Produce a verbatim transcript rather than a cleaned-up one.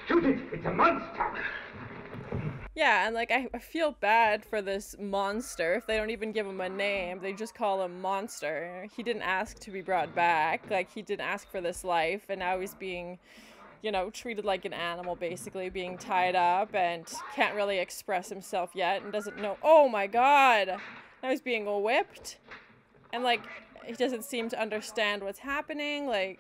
Shoot it! It's a monster! Yeah, and like I, I feel bad for this monster if they don't even give him a name. They just call him Monster. He didn't ask to be brought back. Like, he didn't ask for this life, and now he's being, you know, treated like an animal, basically, being tied up and can't really express himself yet and doesn't know. Oh my god! Now he's being whipped. And like, he doesn't seem to understand what's happening. Like,